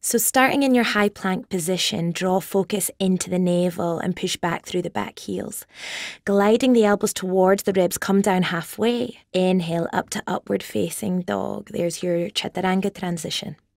So starting in your high plank position, draw focus into the navel and push back through the back heels. Gliding the elbows towards the ribs, come down halfway. Inhale up to upward facing dog. There's your Chataranga transition.